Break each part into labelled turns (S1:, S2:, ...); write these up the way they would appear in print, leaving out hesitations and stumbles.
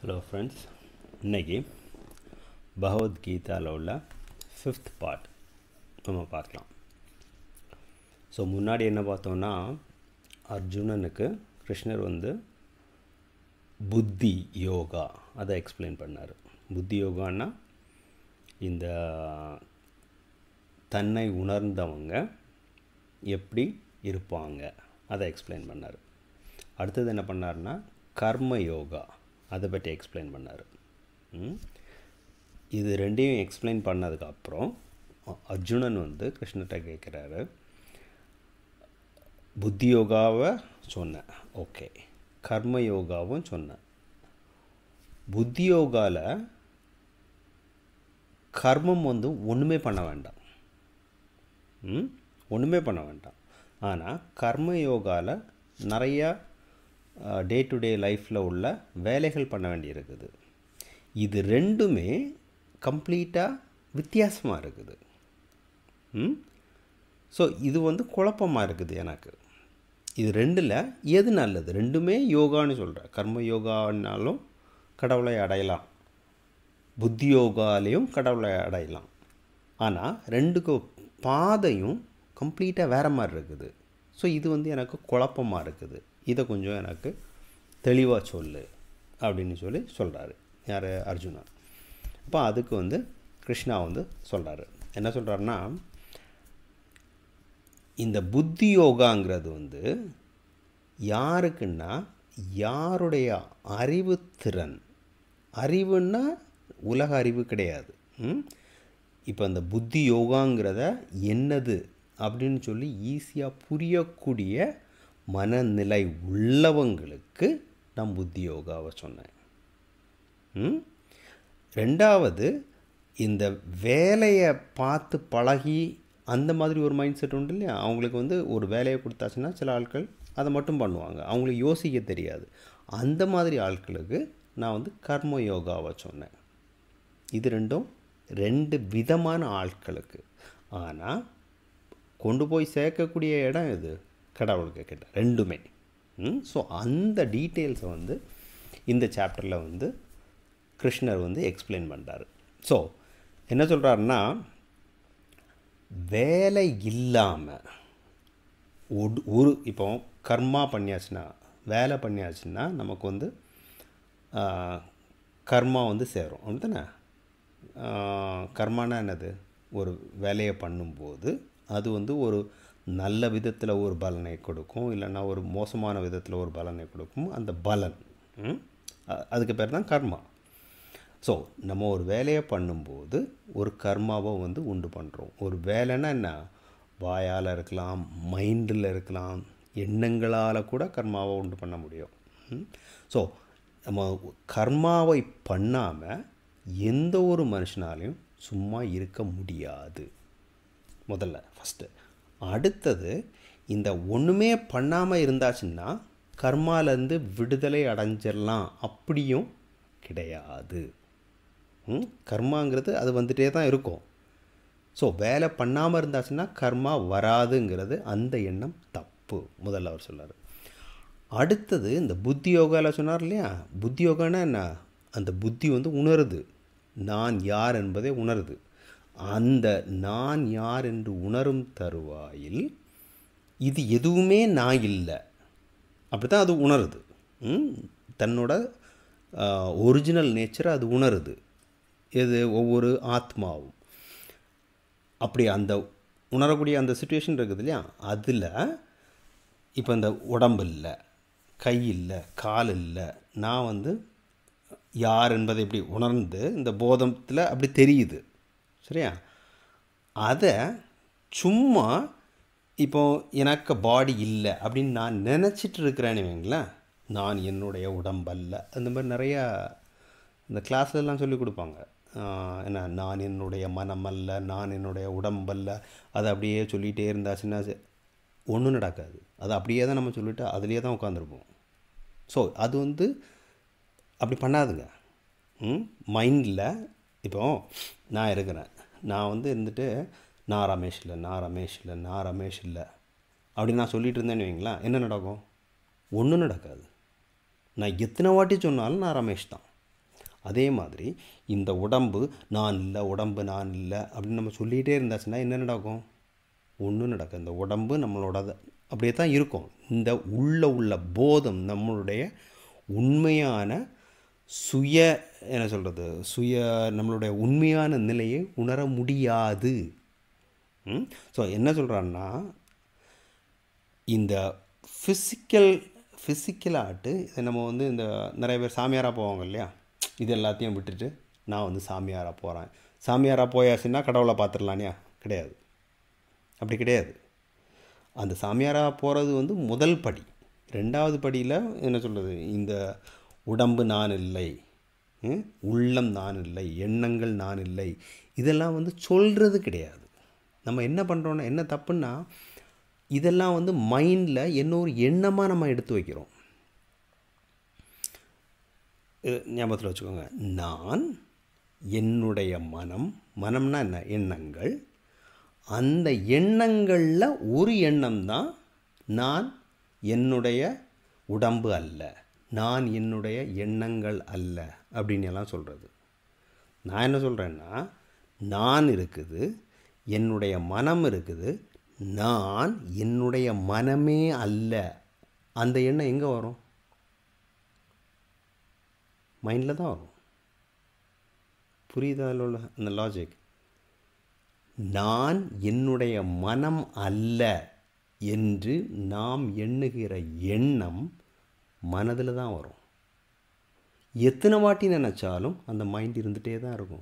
S1: Hello friends, இன்றைக்கி பகவத்கீதாவில் உள்ள 5th part நம்ம பார்க்கலாம். ஸோ முன்னாடி என்ன பார்த்தோன்னா, அர்ஜுனனுக்கு கிருஷ்ணர் புத்தி யோகா அதை எக்ஸ்பிளைன் பண்ணார். புத்தி யோகான்னா இந்த தன்னை உணர்ந்தவங்க எப்படி இருப்பாங்க அதை எக்ஸ்பிளைன் பண்ணார். அடுத்தது என்ன பண்ணார்னா கர்ம யோகா அதை பற்றி எக்ஸ்பிளைன் பண்ணார். இது ரெண்டையும் எக்ஸ்பிளைன் பண்ணதுக்கப்புறம் அர்ஜுனன் கிருஷ்ணர்கிட்ட கேட்குறாரு, புத்தி யோகாவை சொன்னேன், ஓகே, கர்ம யோகாவும் சொன்னேன். புத்தி யோகாவில் கர்மம் ஒன்றுமே பண்ண வேண்டாம், ஒன்றுமே பண்ண வேண்டாம். ஆனால் கர்ம யோகாவில் நிறையா டே டு டே லைஃப்பில் உள்ள வேலைகள் பண்ண வேண்டியிருக்குது. இது ரெண்டுமே கம்ப்ளீட்டாக வித்தியாசமாக இருக்குது. ஸோ இது குழப்பமாக இருக்குது எனக்கு. இது ரெண்டில் எது நல்லது? ரெண்டுமே யோகான்னு சொல்கிறேன். கர்ம யோகானாலும் கடவுளை அடையலாம், புத்தி யோகாலேயும் கடவுளை அடையலாம். ஆனால் ரெண்டுக்கு பாதையும் கம்ப்ளீட்டாக வேறு மாதிரி இருக்குது. ஸோ இது எனக்கு குழப்பமாக இருக்குது. இதை கொஞ்சம் எனக்கு தெளிவாக சொல்லு அப்படின்னு சொல்கிறாரு. யார்? அர்ஜுனா. அப்போ அதுக்கு கிருஷ்ணா சொல்கிறாரு. என்ன சொல்கிறாருன்னா, இந்த புத்தி யோகாங்கிறது யாருக்குன்னா யாருடைய அறிவுத்திறன், அறிவுன்னா உலக அறிவு கிடையாது. இப்போ அந்த புத்தி யோகாங்கிறத என்னது அப்படின்னு ஈஸியாக புரியக்கூடிய மனநிலை உள்ளவங்களுக்கு நான் புத்தி யோகாவை சொன்னேன். ரெண்டாவது, இந்த வேலையை பார்த்து பழகி அந்த மாதிரி ஒரு மைண்ட் செட் உண்டு இல்லையா, அவங்களுக்கு ஒரு வேலையை கொடுத்தாச்சுன்னா சில ஆட்கள் அதை மட்டும் பண்ணுவாங்க, அவங்களுக்கு யோசிக்க தெரியாது. அந்த மாதிரி ஆட்களுக்கு நான் கர்ம யோகாவை சொன்னேன். இது ரெண்டு விதமான ஆட்களுக்கு. ஆனால் கொண்டு போய் சேர்க்கக்கூடிய இடம் இது கடவுளுக்கு கிட்ட, ரெண்டுமே. ஸோ அந்த டீட்டெயில்ஸை இந்த சாப்டரில் கிருஷ்ணர் எக்ஸ்பிளைன் பண்ணுறாரு. ஸோ என்ன சொல்கிறாருன்னா, வேலை இல்லாமல் ஒரு இப்போ கர்மா பண்ணியாச்சுன்னா, வேலை பண்ணியாச்சுன்னா நமக்கு கர்மா சேரும், அப்படி தானே? கர்மானா என்னது? ஒரு வேலையை பண்ணும்போது அது ஒரு நல்ல விதத்தில் ஒரு பலனை கொடுக்கும், இல்லைன்னா ஒரு மோசமான விதத்தில் ஒரு பலனை கொடுக்கும். அந்த பலன், அதுக்கு பேர் தான் கர்மா. ஸோ நம்ம ஒரு வேலையை பண்ணும்போது ஒரு கர்மாவை உண்டு பண்ணுறோம். ஒரு வேலைன்னா என்ன? வாயால் இருக்கலாம், மைண்டில் இருக்கலாம், எண்ணங்களால் கூட கர்மாவை உண்டு பண்ண முடியும். ஸோ நம்ம கர்மாவை பண்ணாமல் எந்த ஒரு மனுஷனாலையும் சும்மா இருக்க முடியாது, முதல்ல ஃபஸ்ட்டு. அடுத்தது, இந்த ஒன்றுமே பண்ணாமல் இருந்தாச்சுன்னா கர்மாலேருந்து விடுதலை அடைஞ்சிடலாம், அப்படியும் கிடையாது. கர்மாங்கிறது அது வந்துகிட்டே தான் இருக்கும். ஸோ வேலை பண்ணாமல் இருந்தாச்சுன்னா கர்மா வராதுங்கிறது அந்த எண்ணம் தப்பு, முதல்ல அவர் சொன்னார். அடுத்தது, இந்த புத்தி யோகாவில் சொன்னார் இல்லையா, புத்தி யோகான்னா என்ன? அந்த புத்தி உணருது, நான் யார் என்பதை உணருது. அந்த நான் யார் என்று உணரும் தருவாயில் இது எதுவுமே நான் இல்லை, அப்படி தான் அது உணருது. தன்னோட ஒரிஜினல் நேச்சரை அது உணருது. எது? ஒவ்வொரு ஆத்மாவும் அப்படி அந்த உணரக்கூடிய அந்த சுச்சுவேஷன் இருக்குது இல்லையா, அதில் இப்போ இந்த உடம்பு இல்லை, கை இல்லை, கால் இல்லை, நான் யார் என்பதை இப்படி உணர்ந்து இந்த போதத்தில் அப்படி தெரியுது, சரியா? அதை சும்மா இப்போ எனக்கு பாடி இல்லை அப்படின்னு நான் நினச்சிட்டு இருக்கிறேன்னு வைங்களேன், நான் என்னுடைய உடம்பல்ல. அந்த மாதிரி நிறையா இந்த கிளாஸ்லாம் சொல்லி கொடுப்பாங்க. என்ன, நான் என்னுடைய மனமல்ல, நான் என்னுடைய உடம்பல்ல, அதை அப்படியே சொல்லிகிட்டே இருந்தாச்சுன்னா ஒன்றும் நடக்காது. அது அப்படியே தான் நம்ம சொல்லிவிட்டு அதுலேயே தான் உட்காந்துருப்போம். ஸோ அது அப்படி பண்ணாதுங்க. மைண்டில் இப்போ நான் இருக்கிறேன், நான் இருந்துட்டு நான் ரமேஷ் இல்லை, நான் ரமேஷ் இல்லை, நான் ரமேஷ் இல்லை அப்படின்னு நான் சொல்லிகிட்டு இருந்தேன்னு வைங்களேன், என்ன நடக்கும்? ஒன்றும் நடக்காது. நான் எத்தனை வாட்டி சொன்னாலும் நான் ரமேஷ் தான். அதே மாதிரி இந்த உடம்பு நான் இல்லை, உடம்பு நான் இல்லை அப்படின்னு நம்ம சொல்லிகிட்டே இருந்தாச்சுன்னா என்ன நடக்கும்? ஒன்றும் நடக்கும். இந்த உடம்பு நம்மளோட அப்படியே தான் இருக்கும். இந்த உள்ள போதம் நம்மளுடைய உண்மையான என்ன சொல்கிறது, நம்மளுடைய உண்மையான நிலையை உணர முடியாது. ஸோ என்ன சொல்கிறான்னா, இந்த ஃபிசிக்கலாட்டு இதை நம்ம இந்த நிறைய பேர் சாமியாராக போவாங்க இல்லையா, இது எல்லாத்தையும் விட்டுட்டு நான் சாமியாராக போகிறேன், சாமியாராக போயாச்சுன்னா கடவுளை பார்த்துடலானியா? கிடையாது, அப்படி கிடையாது. அந்த சாமியாராக போகிறது முதல் படி. ரெண்டாவது படியில் என்ன சொல்கிறது, இந்த உடம்பு நான் இல்லை, உள்ளம் நான் இல்லை, எண்ணங்கள் நான் இல்லை, இதெல்லாம் சொல்கிறது கிடையாது. நம்ம என்ன பண்ணுறோன்னா, என்ன தப்புன்னா, இதெல்லாம் மைண்டில் என்ன ஒரு எண்ணமாக நம்ம எடுத்து வைக்கிறோம். ஞாபகத்தில் வச்சுக்கோங்க, நான், என்னுடைய மனம்னா என்ன? எண்ணங்கள். அந்த எண்ணங்களில் ஒரு எண்ணம் தான் நான் என்னுடைய உடம்பு அல்ல, நான் என்னுடைய எண்ணங்கள் அல்ல அப்படின்னு எல்லாம் சொல்கிறது. நான் என்ன சொல்கிறேன்னா, நான் இருக்குது, என்னுடைய மனம் இருக்குது, நான் என்னுடைய மனமே அல்ல. அந்த எண்ணம் எங்கே வரும்? மைண்டில் தான் வரும். புரியுதா அதில் உள்ள அந்த லாஜிக்? நான் என்னுடைய மனம் அல்ல என்று நாம் எண்ணுகிற எண்ணம் மனதில் தான் வரும். எத்தனை வாட்டி நினச்சாலும் அந்த மைண்ட் இருந்துகிட்டே தான் இருக்கும்.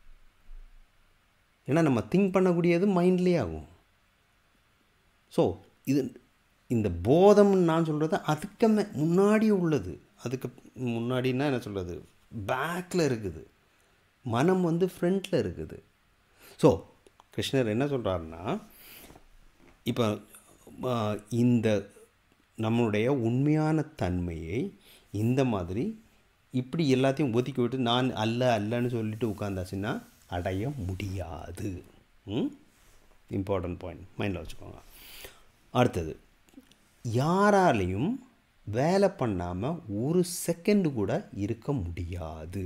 S1: ஏன்னா நம்ம திங்க் பண்ணக்கூடியது மைண்ட்லேயே ஆகும். ஸோ இந்த போதம்னு நான் சொல்கிறது அதுக்கு முன்னாடி உள்ளது. அதுக்கு முன்னாடின்னா என்ன சொல்கிறது, பேக்கில் இருக்குது. மனம் ஃப்ரண்ட்டில் இருக்குது. ஸோ கிருஷ்ணர் என்ன சொல்கிறாருன்னா, இப்போ இந்த நம்மளுடைய உண்மையான தன்மையை இந்த மாதிரி இப்படி எல்லாத்தையும் ஒதுக்கி விட்டு நான் அல்லன்னு சொல்லிட்டு உட்காந்தாச்சுன்னா அடைய முடியாது. இம்பார்ட்டன்ட் பாயிண்ட் மைண்டில் வச்சுக்கோங்க. அடுத்தது, யாராலையும் வேலை பண்ணாமல் ஒரு செகண்டு கூட இருக்க முடியாது.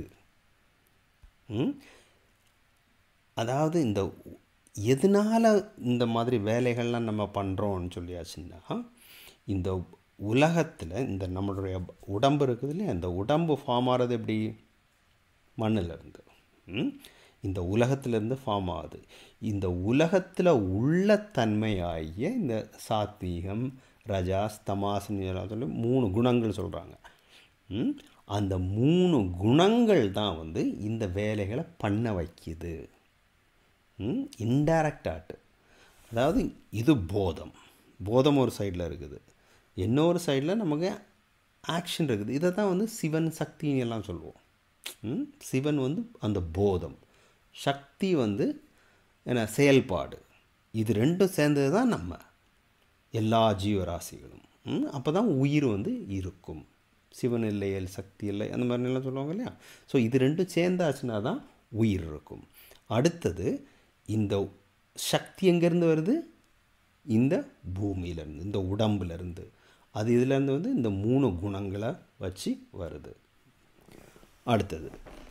S1: அதாவது எதனால் இந்த மாதிரி வேலைகள்லாம் நம்ம பண்ணுறோன்னு சொல்லியாச்சுன்னா, இந்த உலகத்தில் இந்த நம்மளுடைய உடம்பு இருக்குது இல்லையா, இந்த உடம்பு ஃபார்ம் ஆகிறது எப்படி? மண்ணிலேருந்து. இந்த உலகத்திலேருந்து ஃபார்ம் ஆகுது. இந்த உலகத்தில் உள்ள தன்மையாகிய இந்த சாத்வீகம், ரஜாஸ், தமாஸ்ன்னு சொல்லி 3 குணங்கள் சொல்கிறாங்க. அந்த 3 குணங்கள் தான் இந்த வேலைகளை பண்ண வைக்கிது. இன்டைரக்ட் ஆட்டு. அதாவது இது போதம் ஒரு சைடில் இருக்குது, இன்னொரு சைடில் நமக்கு ஆக்ஷன் இருக்குது. இதை தான் சிவன் சக்தின்னு எல்லாம் சொல்லுவோம். சிவன் அந்த போதம், சக்தி என்ன செயல்பாடு. இது ரெண்டும் சேர்ந்தது தான் நம்ம எல்லா ஜீவராசிகளும். அப்போ தான் உயிர் இருக்கும். சிவன் இல்லையல் சக்தி இல்லை, அந்த மாதிரிலாம் சொல்லுவாங்க இல்லையா. ஸோ இது ரெண்டும் சேர்ந்தாச்சுன்னா தான் உயிர் இருக்கும். அடுத்தது, இந்த சக்தி எங்கேருந்து வருது? இந்த பூமியிலேருந்து, இந்த உடம்புலேருந்து. அது இதுலேருந்து இந்த 3 குணங்களை வச்சு வருது. அடுத்தது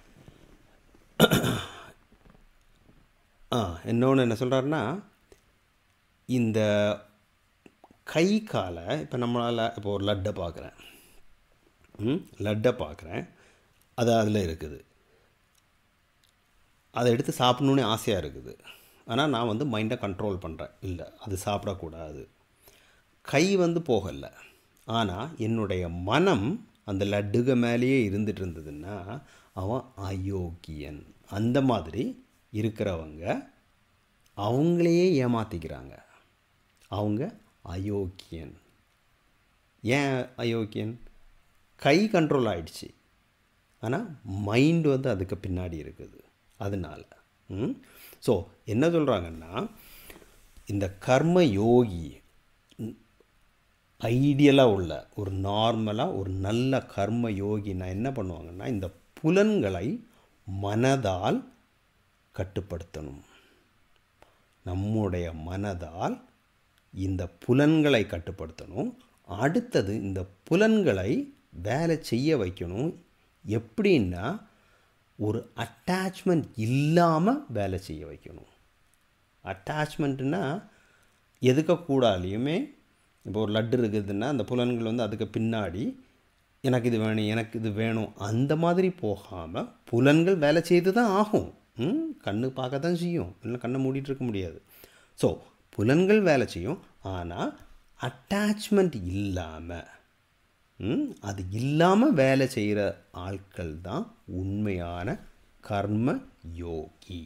S1: இன்னொன்று என்ன சொல்கிறாருன்னா, இந்த கை காலை இப்போ நம்மளால் இப்போ ஒரு லட்டை பார்க்குறேன், அது அதில் இருக்குது, அதை எடுத்து சாப்பிட்ணுன்னு ஆசையாக இருக்குது. ஆனால் நான் மைண்டை கண்ட்ரோல் பண்ணுறேன், இல்லை அது சாப்பிடக்கூடாது. கை போகலை, ஆனால் என்னுடைய மனம் அந்த லட்டுக மேலேயே இருந்துகிட்டு இருந்ததுன்னா அவன் அயோக்கியன். அந்த மாதிரி இருக்கிறவங்க அவங்களையே ஏமாற்றிக்கிறாங்க. அவங்க அயோக்கியன். ஏன் அயோக்கியன்? கை கண்ட்ரோல் ஆகிடுச்சு, ஆனால் மைண்டு அதுக்கு பின்னாடி இருக்குது. அதனால் ஸோ என்ன சொல்கிறாங்கன்னா, இந்த கர்ம யோகி ஐடியலாக உள்ள ஒரு நார்மலாக ஒரு நல்ல கர்ம யோகினா என்ன பண்ணுவாங்கன்னா, இந்த புலன்களை மனதால் கட்டுப்படுத்தணும். நம்முடைய மனதால் இந்த புலன்களை கட்டுப்படுத்தணும். அடுத்தது, இந்த புலன்களை வேலை செய்ய வைக்கணும். எப்படின்னா, ஒரு அட்டாச்மெண்ட் இல்லாமல் வேலை செய்ய வைக்கணும். அட்டாச்மெண்ட்டுன்னா எதுக்கக்கூடாலையுமே, இப்போ ஒரு லட்டு இருக்குதுன்னா அந்த புலன்கள் வந்து அதுக்கு பின்னாடி எனக்கு இது வேணும், எனக்கு இது வேணும், அந்த மாதிரி போகாமல் புலன்கள் வேலை செய்து தான் ஆகும். கண்ணு பார்க்க தான் செய்யும், இல்லை கண்ணை மூடிட்டு இருக்க முடியாது. ஸோ புலன்கள் வேலை செய்யும், ஆனால் அட்டாச்மெண்ட் இல்லாமல், அது இல்லாமல் வேலை செய்கிற ஆட்கள் தான் உண்மையான கர்ம யோகி.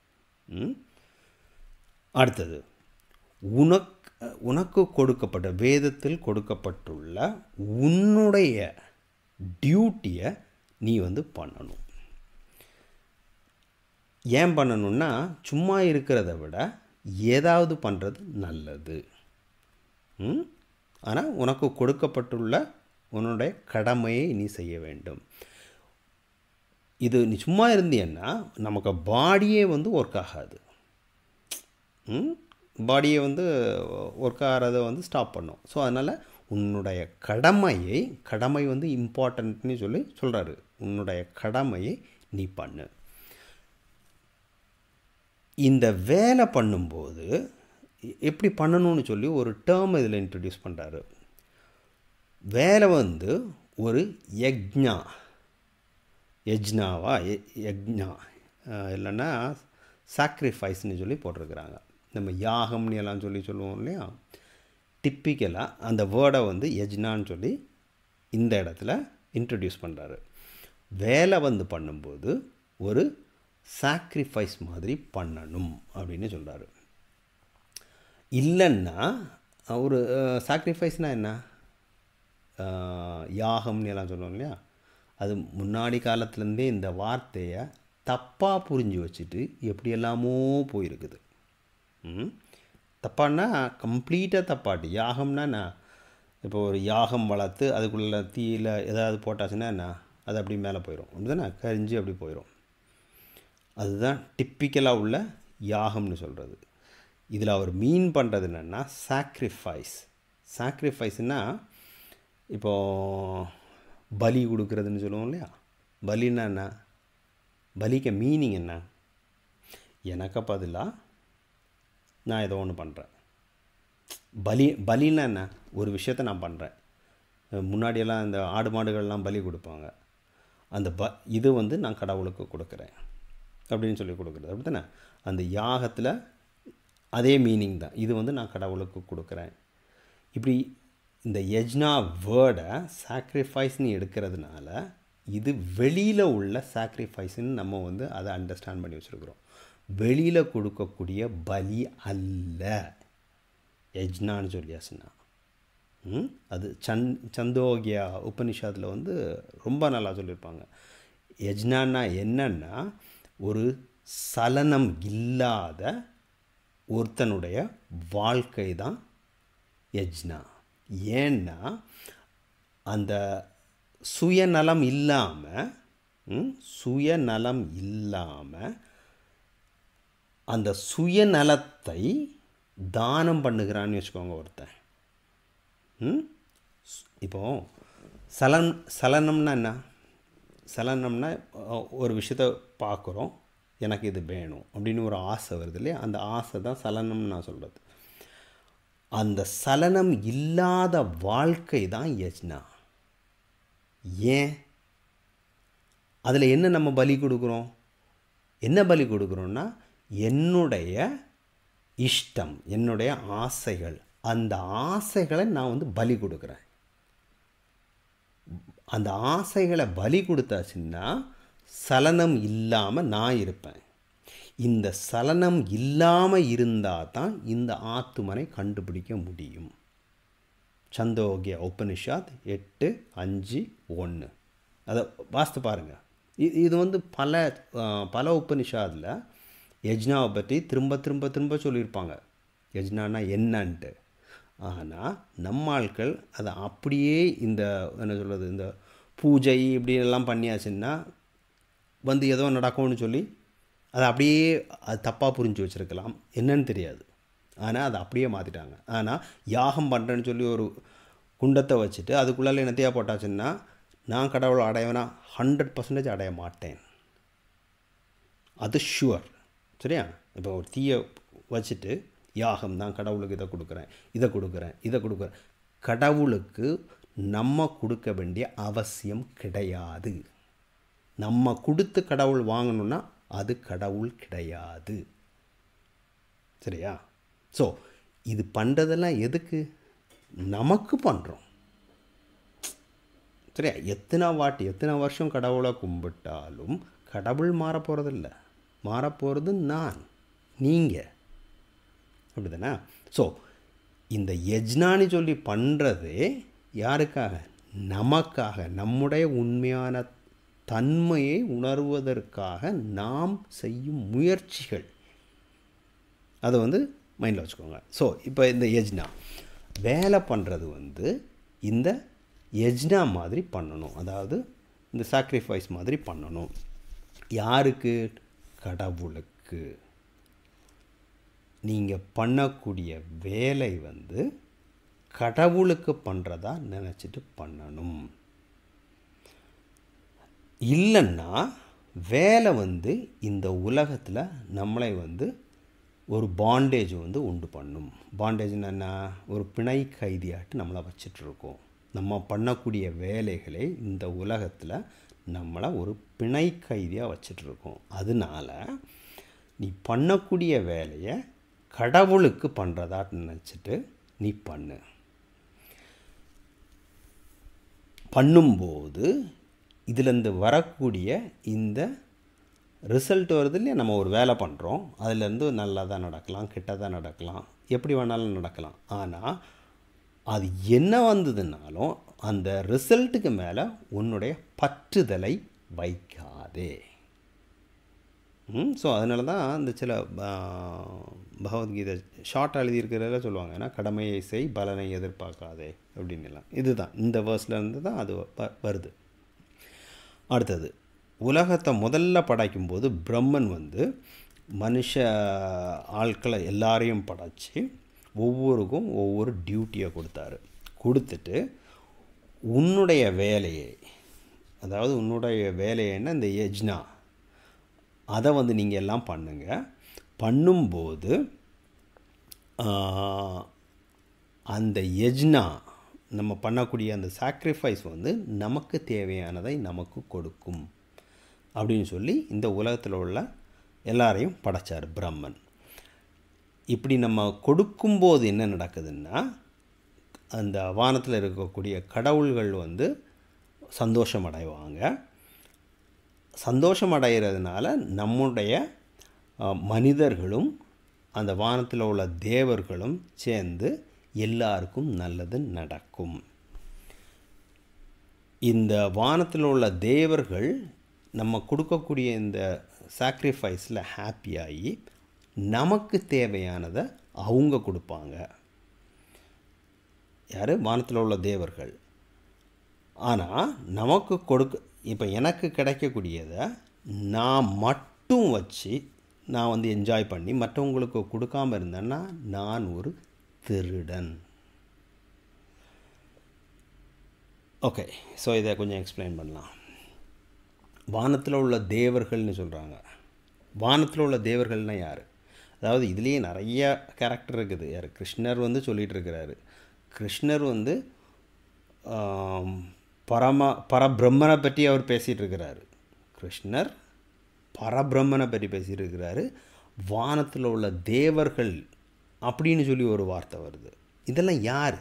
S1: அடுத்தது, உனக்கு கொடுக்கப்பட்ட வேதத்தில் கொடுக்கப்பட்டுள்ள உன்னுடைய டியூட்டியை நீ வந்து பண்ணணும். ஏன் பண்ணணும்னா, சும்மா இருக்கிறத விட ஏதாவது பண்ணுறது நல்லது. ஆனால் உனக்கு கொடுக்கப்பட்டுள்ள உன்னுடைய கடமையை நீ செய்ய வேண்டும். இது நீ சும்மா இருந்தீன்னா நமக்கு பாடியே வந்து ஒர்க் ஆகாது. பாடியை வந்து ஒர்க் ஆகிறத வந்து ஸ்டாப் பண்ணும். ஸோ அதனால் உன்னுடைய கடமை வந்து இம்பார்ட்டன்ட்னு சொல்கிறாரு. உன்னுடைய கடமையை நீ பண்ணு. இந்த வேலை பண்ணும்போது எப்படி பண்ணணும்னு சொல்லி ஒரு டேர்ம் இதில் இன்ட்ரடியூஸ் பண்ணுறாரு. வேலை வந்து ஒரு யஜ்ஞாவா இல்லைன்னா சாக்ரிஃபைஸ்ன்னு சொல்லி போட்டிருக்கிறாங்க. நம்ம யாகம்னு எல்லாம் சொல்லுவோம் இல்லையா. டிப்பிக்கலாக அந்த வேர்டை வந்து யஜ்னான்னு சொல்லி இந்த இடத்துல இன்ட்ரடியூஸ் பண்ணுறாரு. வேலை வந்து பண்ணும்போது ஒரு சாக்ரிஃபைஸ் மாதிரி பண்ணணும் அப்படின்னு சொல்கிறாரு. இல்லைன்னா ஒரு சாக்ரிஃபைஸ்னால் என்ன, யாகம்னு எல்லாம் சொல்லுவோம் இல்லையா, அது முன்னாடி காலத்துலேருந்தே இந்த வார்த்தையை தப்பாக புரிஞ்சு வச்சுட்டு எப்படியெல்லாமோ போயிருக்குது. தப்பான்னா கம்ப்ளீட்டாக தப்பாட்டு. யாகம்னா என்ன, இப்போ ஒரு யாகம் வளர்த்து அதுக்குள்ளே தீயில் ஏதாவது போட்டாச்சுன்னா என்ன, அது அப்படி மேலே போயிடும், அப்படி தானே கரிஞ்சு அப்படி போயிடும். அதுதான் டிப்பிக்கலாக உள்ள யாகம்னு சொல்கிறது. இதில் அவர் மீன் பண்ணுறது என்னென்னா சாக்ரிஃபைஸ்னால் இப்போது பலி கொடுக்குறதுன்னு சொல்லுவோம் இல்லையா. பலின்னா என்ன, பலிக்க மீனிங் என்ன, எனக்கு பதிலாக நான் ஏதோ ஒன்று பண்ணுறேன். பலின்னா என்ன, ஒரு விஷயத்தை நான் பண்ணுறேன். முன்னாடியெல்லாம் இந்த ஆடு மாடுகள்லாம் பலி கொடுப்பாங்க. அந்த இது வந்து நான் கடவுளுக்கு கொடுக்குறேன் அப்படின்னு சொல்லி கொடுக்குறது, அப்படி தானே. அந்த யாகத்தில் அதே மீனிங் தான். இது வந்து நான் கடவுளுக்கு கொடுக்குறேன். இப்படி இந்த யஜ்னா வேர்டை சாக்ரிஃபைஸ்ன்னு எடுக்கிறதுனால இது வெளியில் உள்ள சாக்ரிஃபைஸ்ன்னு நம்ம வந்து அதை அண்டர்ஸ்டாண்ட் பண்ணி வச்சுருக்குறோம். வெளியில் கொடுக்கக்கூடிய பலி அல்ல யஜ்னான்னு சொல்லியாச்சுன்னா. அது சந்தோகியா உபனிஷத்தில் வந்து ரொம்ப நல்லா சொல்லியிருப்பாங்க. யஜ்னான்னா என்னன்னா, ஒரு சலனம் இல்லாத ஒருத்தனுடைய வாழ்க்கை தான் யஜ்னா. ஏன்னா அந்த சுயநலம் இல்லாமல் அந்த சுயநலத்தை தானம் பண்ணுகிறான்னு வச்சுக்கோங்க ஒருத்தன். இப்போது சலனம்னா என்ன, சலனம்னா ஒரு விஷயத்தை பார்க்குறோம், எனக்கு இது வேணும் அப்படின்னு ஒரு ஆசை வருது இல்லையா, அந்த ஆசை தான் சலனம்னு நான் சொல்கிறது. அந்த சலனம் இல்லாத வாழ்க்கை தான் யஜ்னா. ஏன், அதில் என்ன நம்ம பலி கொடுக்குறோம், என்ன பலி கொடுக்குறோன்னா என்னுடைய இஷ்டம், என்னுடைய ஆசைகள், அந்த ஆசைகளை நான் வந்து பலி கொடுக்குறேன். அந்த ஆசைகளை பலி கொடுத்தாச்சுன்னா சலனம் இல்லாமல் நான் இருப்பேன். இந்த சலனம் இல்லாமல் இருந்தால் தான் இந்த ஆத்துமனை கண்டுபிடிக்க முடியும். சந்தோகிய உபனிஷத் 8:5-1 அதை வாஸ்து பாருங்கள். இது வந்து பல உபனிஷாதில் யஜ்னாவை பற்றி திரும்ப திரும்ப திரும்ப சொல்லியிருப்பாங்க, யஜ்னானா என்னன்ட்டு. ஆனால் நம்ம ஆட்கள் அதை அப்படியே இந்த என்ன சொல்கிறது, இந்த பூஜை இப்படி எல்லாம் பண்ணியாச்சுன்னா வந்து ஏதோ நடக்கும்னு சொல்லி அதை அப்படியே அது தப்பாக புரிஞ்சு வச்சுருக்கலாம், என்னன்னு தெரியாது. ஆனால் அதை அப்படியே மாற்றிட்டாங்க. ஆனால் யாகம் பண்ணுறேன்னு சொல்லி ஒரு குண்டத்தை வச்சுட்டு அதுக்குள்ளே என்னத்தையாக போட்டாச்சுன்னா நான் கடவுளை அடையவேனா 100% அடைய மாட்டேன். அது ஷுவர். சரியா? இப்போ ஒரு தீயை வச்சுட்டு யாகம் தான் கடவுளுக்கு இதை கொடுக்குறேன், இதை கொடுக்குறேன், இதை கொடுக்குறேன். கடவுளுக்கு நம்ம கொடுக்க வேண்டிய அவசியம் கிடையாது. நம்ம கொடுத்து கடவுள் வாங்கணுன்னா அது கடவுள் கிடையாது. சரியா? ஸோ இது பண்ணுறதெல்லாம் எதுக்கு? நமக்கு பண்ணுறோம். சரியா? எத்தனை வருஷம் கடவுளை கும்பிட்டாலும் கடவுள் மாறப்போகிறதில்ல. மாறப்போகிறது நான், நீங்கள். அப்படி தானே? ஸோ இந்த யஜ்னான்னு சொல்லி பண்ணுறதே யாருக்காக? நமக்காக, நம்முடைய உண்மையான தன்மையை உணர்வதற்காக நாம் செய்யும் முயற்சிகள். அதை மைண்டில் வச்சுக்கோங்க. ஸோ இப்போ இந்த யஜ்னா வேலை பண்ணுறது இந்த யஜ்னா மாதிரி பண்ணணும். அதாவது இந்த சாக்ரிஃபைஸ் மாதிரி பண்ணணும். யாருக்கு? கடவுளுக்கு. நீங்கள் பண்ணக்கூடிய வேலை கடவுளுக்கு பண்ணுறதா நினச்சிட்டு பண்ணணும். இல்லைன்னா வேலை இந்த உலகத்தில் நம்மளை ஒரு பாண்டேஜ் உண்டு பண்ணும். பாண்டேஜ்னா என்ன? ஒரு பிணை கைதியாட்டு நம்மளை வச்சிட்ருக்கோம். நம்ம பண்ணக்கூடிய வேலைகளை இந்த உலகத்தில் நம்மளை ஒரு பிணை கைதியாக வச்சிட்ருக்கோம். அதனால் நீ பண்ணக்கூடிய வேலையை கடவுளுக்கு பண்ணுறதா நினச்சிட்டு நீ பண்ணும்போது இதிலேருந்து வரக்கூடிய இந்த ரிசல்ட் வருது இல்லையா? நம்ம ஒரு வேலை பண்ணுறோம், அதுலேருந்து நல்லதாக நடக்கலாம், கெட்டதாக நடக்கலாம், எப்படி வேணாலும் நடக்கலாம். ஆனால் அது என்ன வந்ததுனாலும் அந்த ரிசல்ட்டுக்கு மேலே உன்னுடைய பற்றுதலை வைக்காதே. ஸோ அதனால தான் இந்த சில பகவத்கீதை ஷார்ட்டாக எழுதியிருக்கிறத சொல்லுவாங்க. ஏன்னா கடமையை செய், பலனை எதிர்பார்க்காதே அப்படின்னுலாம். இதுதான் இந்த வேர்ஸ்லேருந்து தான் அது வருது. அடுத்தது, உலகத்தை முதல்ல படைக்கும்போது பிரம்மன் மனுஷ ஆட்களை எல்லாரையும் படைச்சி ஒவ்வொருக்கும் ஒவ்வொரு டியூட்டியை கொடுத்துட்டு உன்னுடைய வேலையை, அதாவது உன்னுடைய வேலையைன்னா இந்த யஜ்னா, அதை நீங்கள் எல்லாம் பண்ணுங்கள். பண்ணும்போது அந்த யஜ்னா நம்ம பண்ணக்கூடிய அந்த சாக்ரிஃபைஸ் நமக்கு தேவையானதை நமக்கு கொடுக்கும் அப்படின்னு சொல்லி இந்த உலகத்தில் உள்ள எல்லாரையும் படைச்சார் பிரம்மன். இப்படி நம்ம கொடுக்கும்போது என்ன நடக்குதுன்னா, அந்த வானத்தில் இருக்கக்கூடிய கடவுள்கள் சந்தோஷம் அடைவாங்க. சந்தோஷம் அடைகிறதுனால நம்முடைய மனிதர்களும் அந்த வானத்தில் உள்ள தேவர்களும் சேர்ந்து எல்லாருக்கும் நல்லது நடக்கும். இந்த வானத்தில் உள்ள தேவர்கள் நம்ம கொடுக்கக்கூடிய இந்த சாக்ரிஃபைஸில் ஹாப்பியாகி நமக்கு தேவையானதை அவங்க கொடுப்பாங்க. யார்? வானத்தில் உள்ள தேவர்கள். ஆனால் நமக்கு இப்போ எனக்கு கிடைக்கக்கூடியதை நான் மட்டும் வச்சு நான் என்ஜாய் பண்ணி மற்றவங்களுக்கு கொடுக்காமல் இருந்தேன்னா நான் ஒரு திருடன். ஓகே, ஸோ இதை கொஞ்சம் எக்ஸ்பிளைன் பண்ணலாம். வானத்தில் உள்ள தேவர்கள்னு சொல்கிறாங்க. வானத்தில் உள்ள தேவர்கள்னால் யார்? அதாவது இதுலேயே நிறைய கேரக்டர் இருக்குது. யார்? கிருஷ்ணர் சொல்லிகிட்டு இருக்கிறாரு. கிருஷ்ணர் பரபிரம்மனை பற்றி அவர் பேசிகிட்டு இருக்கிறாரு. கிருஷ்ணர் பரபிரம்மனை பற்றி பேசிகிட்டு இருக்கிறாரு. வானத்தில் உள்ள தேவர்கள் அப்படின்னு சொல்லி ஒரு வார்த்தை வருது. இதெல்லாம் யார்?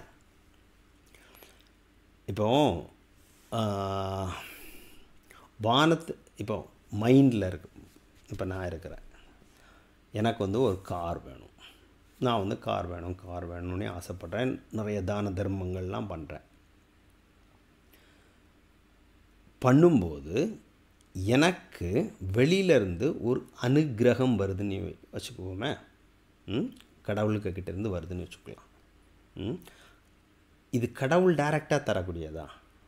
S1: இப்போ இப்போ மைண்டில் இருக்கு. இப்போ நான் இருக்கிறேன், எனக்கு ஒரு கார் வேணும். நான் கார் வேணும்னே ஆசைப்பட்றேன். நிறைய தான தர்மங்கள்லாம் பண்ணும்போது எனக்கு வெளியிலேருந்து ஒரு அனுகிரகம் வருதுன்னு வச்சுக்குவோமே. கடவுளுக்கு கிட்டேருந்து வருதுன்னு வச்சுக்கலாம். இது கடவுள் டைரெக்டாக தரக்கூடியதா?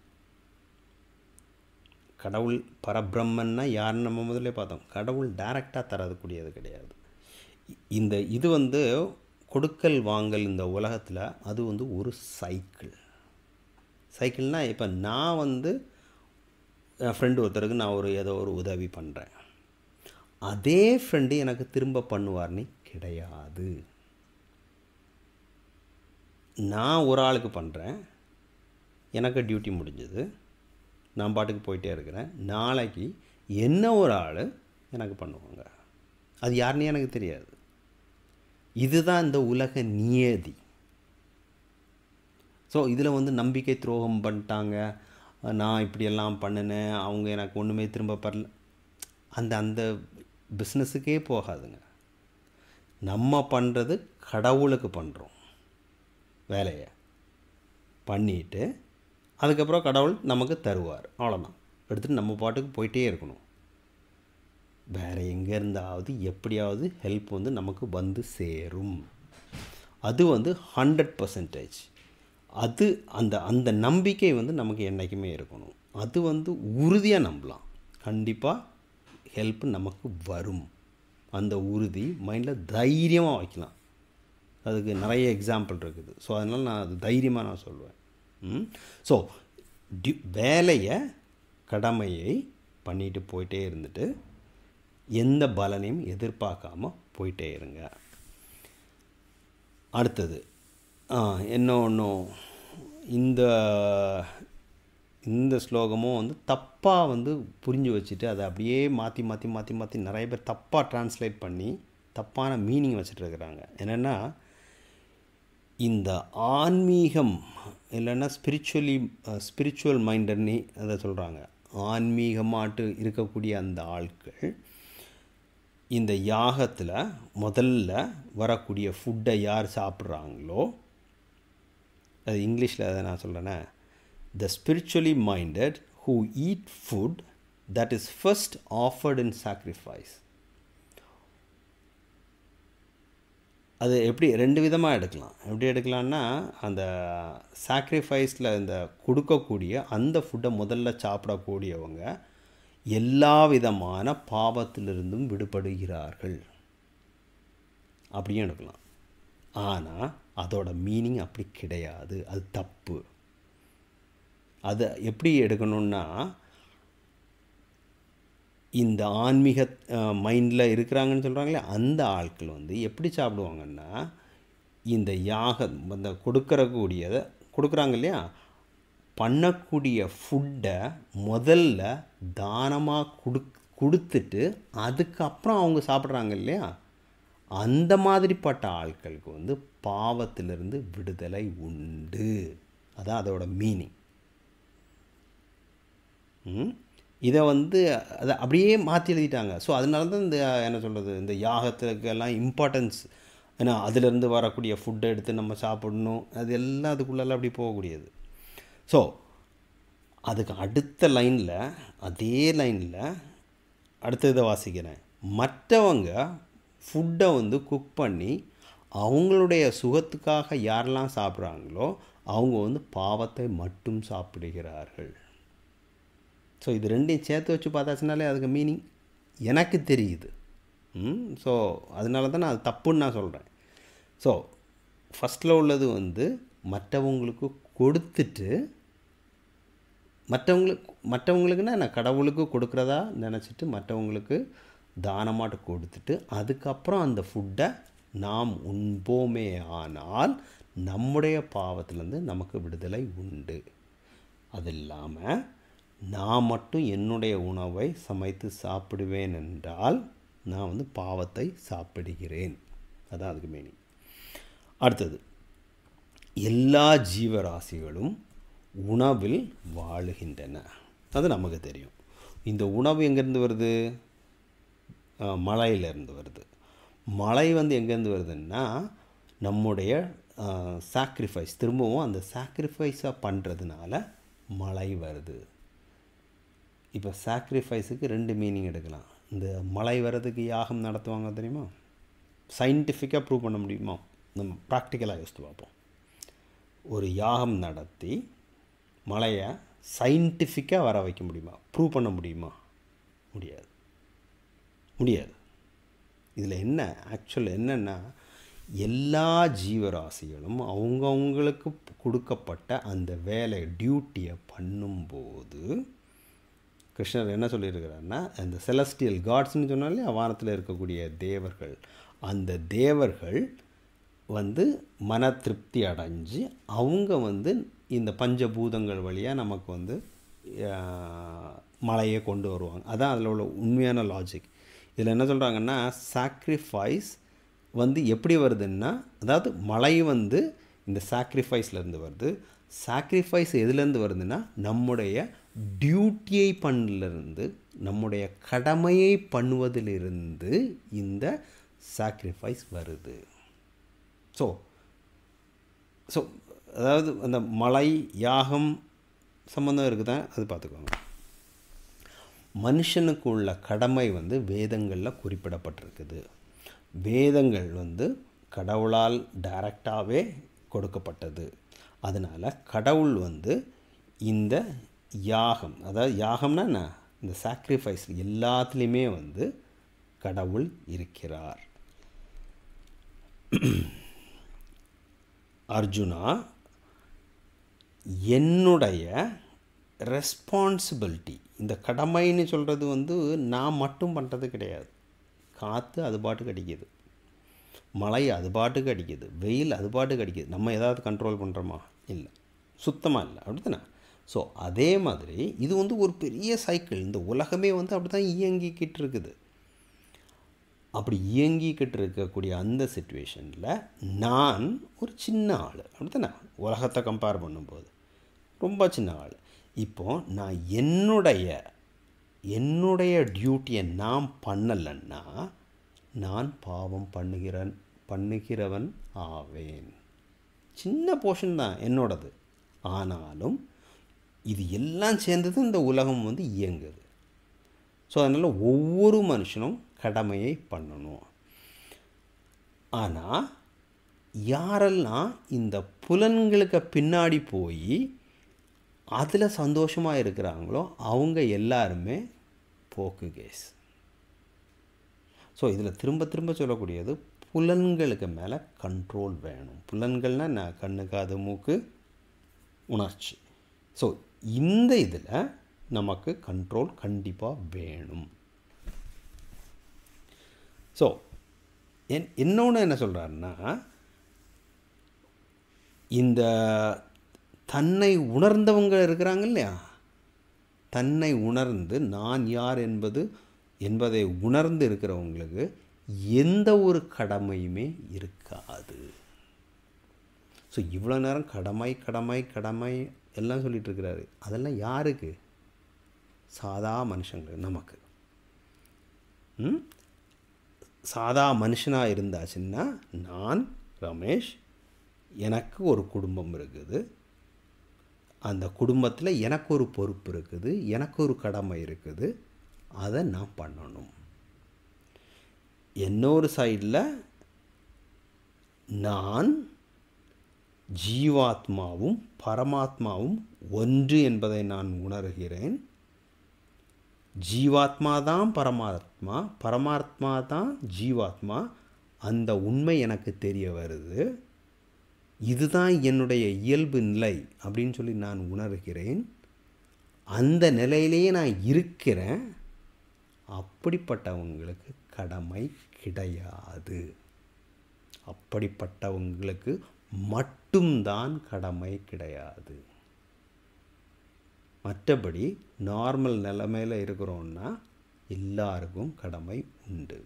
S1: கடவுள் பரபிரம்மன்னா யாருன்னு நம்ம முதல்ல பார்த்தோம். கடவுள் டைரெக்டாக தரக்கூடியது கிடையாது. இது கொடுக்கல் வாங்கல் இந்த உலகத்தில் அது ஒரு சைக்கிள்னால், இப்போ நான் என் ஃப்ரெண்டு ஒருத்தருக்கு நான் ஏதோ ஒரு உதவி பண்ணுறேன். அதே ஃப்ரெண்டு எனக்கு திரும்ப பண்ணுவார்னு கிடையாது. நான் ஒரு ஆளுக்கு பண்ணுறேன், எனக்கு டியூட்டி முடிஞ்சது, நான் பாட்டுக்கு போயிட்டே இருக்கிறேன். நாளைக்கு என்ன ஒரு ஆள் எனக்கு பண்ணுவாங்க, அது யாருன்னு எனக்கு தெரியாது. இதுதான் இந்த உலக நியதி. ஸோ இதில் வந்து நம்பிக்கை துரோகம் பண்ணிட்டாங்க, நான் இப்படியெல்லாம் பண்ணினேன், அவங்க எனக்கு ஒன்றுமே திரும்ப பரல, அந்த பிஸ்னஸுக்கே போகாதுங்க. நம்ம பண்ணுறது கடவுளுக்கு பண்ணுறோம் வேலையை பண்ணிவிட்டு, அதுக்கப்புறம் கடவுள் நமக்கு தருவார், அவ்வளோதான். எடுத்துகிட்டு நம்ம பாட்டுக்கு போயிட்டே இருக்கணும். வேறு எங்கே இருந்தாவது எப்படியாவது ஹெல்ப் வந்து நமக்கு வந்து சேரும். அது வந்து 100%. அது அந்த நம்பிக்கை வந்து நமக்கு என்றைக்குமே இருக்கணும். அது வந்து உறுதியாக நம்பலாம், கண்டிப்பாக ஹெல்ப் நமக்கு வரும். அந்த உறுதி மைண்டில் தைரியமாக வைக்கலாம். அதுக்கு நிறைய எக்ஸாம்பிள் இருக்குது. ஸோ அதனால் நான் அது தைரியமாக நான் சொல்லுவேன். ஸோ வேலையை கடமையை பண்ணிட்டு போயிட்டே இருந்துட்டு எந்த பலனையும் எதிர்பார்க்காம போயிட்டே இருங்க. அடுத்தது இன்னும் இந்த ஸ்லோகமும் வந்து தப்பாக வந்து புரிஞ்சு வச்சுட்டு அதை அப்படியே மாற்றி மாற்றி மாற்றி மாற்றி நிறைய பேர் தப்பாக ட்ரான்ஸ்லேட் பண்ணி தப்பான மீனிங் வச்சுட்டு இருக்கிறாங்க. என்னென்னா, இந்த ஆன்மீகம் இல்லைன்னா ஸ்பிரிச்சுவல் மைண்டர்னு அதை சொல்கிறாங்க. ஆன்மீகமாட்டு இருக்கக்கூடிய அந்த ஆட்கள் இந்த யாகத்தில் முதல்ல வரக்கூடிய ஃபுட்டை யார் சாப்பிட்றாங்களோ, அது இங்கிலீஷில் அதை நான் சொல்கிறேன்னா, the spiritually minded who eat food that is first offered in sacrifice. அது எப்படி ரெண்டு விதமாக எடுக்கலாம். எப்படி எடுக்கலான்னா, அந்த சாக்ரிஃபைஸில் இந்த கொடுக்கக்கூடிய அந்த ஃபுட்டை முதல்ல சாப்பிடக்கூடியவங்க எல்லா விதமான பாவத்திலிருந்தும் விடுபடுகிறார்கள் அப்படியும் எடுக்கலாம். ஆனால் அதோட மீனிங் அப்படி கிடையாது, அது தப்பு. அதை எப்படி எடுக்கணுன்னா, இந்த ஆன்மீக மைண்டில் இருக்கிறாங்கன்னு சொல்கிறாங்களே அந்த ஆட்கள் வந்து எப்படி சாப்பிடுவாங்கன்னா, இந்த அந்த கொடுக்குறாங்க இல்லையா, பண்ணக்கூடிய ஃபுட்டை முதல்ல தானமாக கொடுத்துட்டு அதுக்கப்புறம் அவங்க சாப்பிட்றாங்க இல்லையா, அந்த மாதிரிப்பட்ட ஆட்களுக்கு வந்து பாவத்திலிருந்து விடுதலை உண்டு. அதான் அதோட மீனிங். இதை வந்து அதை அப்படியே மாற்றி எழுதிட்டாங்க. ஸோ அதனால தான் இந்த என்ன சொல்கிறது, இந்த யாகத்துக்கெல்லாம் இம்பார்ட்டன்ஸ். ஏன்னா அதிலேருந்து வரக்கூடிய ஃபுட்டை எடுத்து நம்ம சாப்பிடணும், அது எல்லாம் அதுக்குள்ளெல்லாம் அப்படி போகக்கூடியது. ஸோ அதுக்கு அடுத்த லைனில், அதே லைனில் அடுத்த இதை வாசிக்கிறேன். மற்றவங்க ஃபுட்டை வந்து குக் பண்ணி அவங்களுடைய சுகத்துக்காக யாரெல்லாம் சாப்பிட்றாங்களோ அவங்க வந்து பாவத்தை மட்டும் சாப்பிடுகிறார்கள். ஸோ இது ரெண்டையும் சேர்த்து வச்சு பார்த்தாச்சுனாலே அதுக்கு மீனிங் எனக்கு தெரியுது. ஸோ அதனால தான் நான் அது தப்புன்னு நான் சொல்கிறேன். ஸோ ஃபஸ்ட்டில் உள்ளது வந்து மற்றவங்களுக்கு கொடுத்துட்டு, மற்றவங்களுக்குன்னா நான் கடவுளுக்கு கொடுக்குறதா நினச்சிட்டு மற்றவங்களுக்கு தானமாட்டு கொடுத்துட்டு அதுக்கப்புறம் அந்த ஃபுட்டை நாம் உண்போமே ஆனால் நம்முடைய பாவத்திலேருந்து நமக்கு விடுதலை உண்டு. அது இல்லாமல் நான் மட்டும் என்னுடைய உணவை சமைத்து சாப்பிடுவேன் என்றால் நான் வந்து பாவத்தை சாப்பிடுகிறேன். அதான் அதுக்கு மீனிங். அடுத்தது, எல்லா ஜீவராசிகளும் உணவில் வாழுகின்றன. அது நமக்கு தெரியும். இந்த உணவு எங்கேருந்து வருது? மழையிலேருந்து வருது. மழை வந்து எங்கேருந்து வருதுன்னா நம்முடைய சாக்ரிஃபைஸ், திரும்பவும் அந்த சாக்ரிஃபைஸாக பண்ணுறதுனால மழை வருது. இப்போ சாக்ரிஃபைஸுக்கு ரெண்டு மீனிங் எடுக்கலாம். இந்த மழை வர்றதுக்கு யாகம் நடத்துவாங்க தெரியுமா? சயின்டிஃபிக்காக ப்ரூவ் பண்ண முடியுமா? நம்ம ப்ராக்டிக்கலாக யோசித்து பார்ப்போம். ஒரு யாகம் நடத்தி மழையை சயின்டிஃபிக்காக வர வைக்க முடியுமா? ப்ரூவ் பண்ண முடியுமா? முடியாது. இதில் என்ன ஆக்சுவல் என்னென்னா, எல்லா ஜீவராசிகளும் அவங்கவுங்களுக்கு கொடுக்கப்பட்ட அந்த வேலை டியூட்டியை பண்ணும்போது கிருஷ்ணர் என்ன சொல்லியிருக்கிறாருன்னா, அந்த செலஸ்டியல் காட்ஸ்ன்னு சொன்னாலே வானத்தில் இருக்கக்கூடிய தேவர்கள், அந்த தேவர்கள் வந்து மன திருப்தி அடைஞ்சு அவங்க வந்து இந்த பஞ்சபூதங்கள் வழியாக நமக்கு வந்து மலையை கொண்டு வருவாங்க. அதான் அதில் உள்ள உண்மையான லாஜிக். இதில் என்ன சொல்கிறாங்கன்னா, சாக்ரிஃபைஸ் வந்து எப்படி வருதுன்னா, அதாவது மலை வந்து இந்த சாக்ரிஃபைஸ்லேருந்து வருது. சாக்ரிஃபைஸ் எதுலேருந்து வருதுன்னா, நம்முடைய டியூட்டியை பண்ணலேருந்து, நம்முடைய கடமையை பண்ணுவதிலிருந்து இந்த சாக்ரிஃபைஸ் வருது. ஸோ அதாவது அந்த மலை யாகம் சம்மந்தம் இருக்குதா, அது பார்த்துக்கோங்க. மனுஷனுக்கு உள்ள கடமை வந்து வேதங்களில் குறிப்பிடப்பட்டிருக்குது. வேதங்கள் வந்து கடவுளால் டைரக்டாகவே கொடுக்கப்பட்டது. அதனால் கடவுள் வந்து இந்த யாகம், அதாவது யாகம்னா என்ன, இந்த சாக்ரிஃபைஸ் எல்லாத்துலேயுமே வந்து கடவுள் இருக்கிறார். அர்ஜுனா, என்னுடைய ரெஸ்பான்சிபிலிட்டி, இந்த கடமைன்னு சொல்கிறது வந்து நான் மட்டும் பண்ணுறது கிடையாது. காற்று அது பாட்டுக்கு அடிக்குது, மழை அது பாட்டுக்கு அடிக்குது, வெயில் அது பாட்டுக்கு அடிக்குது. நம்ம ஏதாவது கண்ட்ரோல் பண்ணுறோமா? இல்லை, சுத்தமாக இல்லை. அப்படி தானே? ஸோ அதே மாதிரி இது வந்து ஒரு பெரிய சைக்கிள். இந்த உலகமே வந்து அப்படி தான் இயங்கிக்கிட்டு இருக்குது. அப்படி இயங்கிக்கிட்டு இருக்கக்கூடிய அந்த சிச்சுவேஷனில் நான் ஒரு சின்ன ஆள். அப்படி தானே? உலகத்தை கம்பேர் பண்ணும்போது ரொம்ப சின்ன ஆள். இப்போது நான் என்னுடைய டியூட்டியை நான் பண்ணலைன்னா நான் பாவம் பண்ணுகிறவன் ஆவேன். சின்ன போர்ஷன் தான் என்னோடது. ஆனாலும் இது எல்லாம் சேர்ந்தது இந்த உலகம் வந்து இயங்குது. ஸோ அதனால் ஒவ்வொரு மனுஷனும் கடமையை பண்ணணும். ஆனால் யாரெல்லாம் இந்த புலன்களுக்கு பின்னாடி போய் அதில் சந்தோஷமாக இருக்கிறாங்களோ அவங்க எல்லாருமே போக்கு கேஸ். ஸோ இதில் திரும்ப திரும்ப சொல்லக்கூடியது, புலன்களுக்கு மேலே கண்ட்ரோல் வேணும். புலன்கள்னால் என்ன? கண்ணு, காது, மூக்கு, உணர்ச்சி. ஸோ இந்த இதில் நமக்கு கண்ட்ரோல் கண்டிப்பாக வேணும். ஸோ இன்னொன்று என்ன சொல்கிறாருன்னா, இந்த தன்னை உணர்ந்தவங்க இருக்கிறாங்க இல்லையா, தன்னை உணர்ந்து நான் யார் என்பதை உணர்ந்து இருக்கிறவங்களுக்கு எந்த ஒரு கடமையுமே இருக்காது. ஸோ இவ்வளோ நேரம் கடமை கடமை கடமை எல்லாம் சொல்லிகிட்டு இருக்கிறாரு. அதெல்லாம் யாருக்கு? சாதா மனுஷங்களுக்கு, நமக்கு. சாதா மனுஷனாக இருந்தாச்சுன்னா, நான் ரமேஷ், எனக்கு ஒரு குடும்பம் இருக்குது, அந்த குடும்பத்தில் எனக்கு ஒரு பொறுப்பு இருக்குது, எனக்கு ஒரு கடமை இருக்குது, அதை நான் பண்ணணும். இன்னொரு சைடில் நான் ஜீவாத்மாவும் பரமாத்மாவும் ஒன்று என்பதை நான் உணர்கிறேன். ஜீவாத்மா தான் பரமாத்மா, பரமாத்மா தான் ஜீவாத்மா. அந்த உண்மை எனக்கு தெரிய வருது. இதுதான் என்னுடைய இயல்பு நிலை அப்படின்னு சொல்லி நான் உணர்கிறேன். அந்த நிலையிலேயே நான் இருக்கிறேன். அப்படிப்பட்டவங்களுக்கு கடமை கிடையாது. அப்படிப்பட்டவங்களுக்கு மட்டும்தான் கடமை கிடையாது. மற்றபடி நார்மல் நிலைமையில் இருக்கிறோன்னா எல்லாருக்கும் கடமை உண்டு.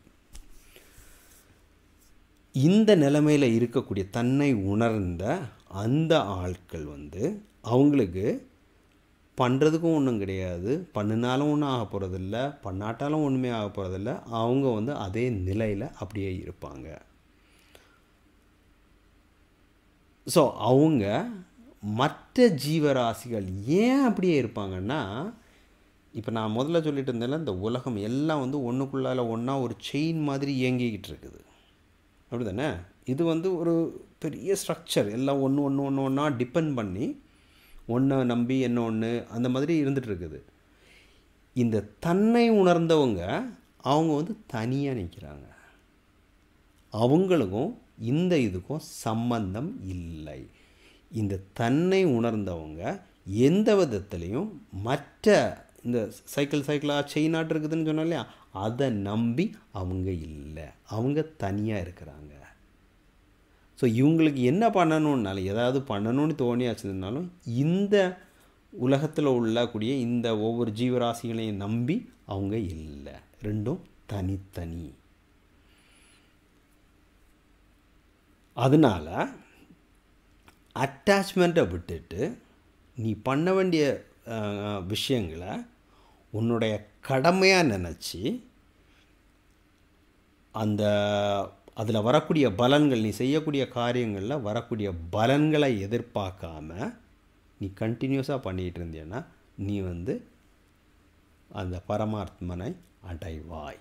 S1: இந்த நிலைமையில் இருக்கக்கூடிய தன்னை உணர்ந்த அந்த ஆட்கள் வந்து அவங்களுக்கு பண்ணுறதுக்கும் ஒன்றும் கிடையாது, பண்ணினாலும் ஒன்றும் ஆக போகிறதில்ல, பண்ணாட்டாலும் ஒன்றுமே ஆக போகிறதில்ல. அவங்க வந்து அதே நிலையில் அப்படியே இருப்பாங்க. ஸோ அவங்க மற்ற ஜீவராசிகள் ஏன் அப்படியே இருப்பாங்கன்னா, இப்போ நான் முதல்ல சொல்லிட்டு இருந்தேன்ல, இந்த உலகம் எல்லாம் வந்து ஒன்றுக்குள்ளால் ஒன்றா ஒரு செயின் மாதிரி இயங்கிக்கிட்டு இருக்குது. அப்படி தானே? இது வந்து ஒரு பெரிய ஸ்ட்ரக்சர். எல்லாம் ஒன்றா டிபெண்ட் பண்ணி ஒன்றை நம்பி ஒன்று அந்த மாதிரி இருந்துகிட்ருக்குது. இந்த தன்னை உணர்ந்தவங்க அவங்க வந்து தனியாக நிற்கிறாங்க. அவங்களுக்கும் இந்த இதுக்கும் சம்பந்தம் இல்லை. இந்த தன்னை உணர்ந்தவங்க எந்த விதத்துலேயும் மற்ற இந்த சைக்கிளாக செயினாட்டு இருக்குதுன்னு சொன்னோம் இல்லையா, அதை நம்பி அவங்க இல்லை, அவங்க தனியாக இருக்கிறாங்க. ஸோ இவங்களுக்கு என்ன பண்ணணுன்னாலும், ஏதாவது பண்ணணும்னு தோணியாச்சுனாலும், இந்த உலகத்தில் உள்ளக்கூடிய இந்த ஒவ்வொரு ஜீவராசிகளையும் நம்பி அவங்க இல்லை, ரெண்டும் தனித்தனி. அதனால் அட்டாச்மெண்ட்டை விட்டுட்டு நீ பண்ண வேண்டிய விஷயங்களை உன்னுடைய கடமையாக நினச்சி அதில் வரக்கூடிய பலன்கள், நீ செய்யக்கூடிய காரியங்களில் வரக்கூடிய பலன்களை எதிர்பார்க்காம நீ கண்டினியூஸாக பண்ணிகிட்டு இருந்தேன்னா நீ அந்த பரமாத்மனை அடைவாய்.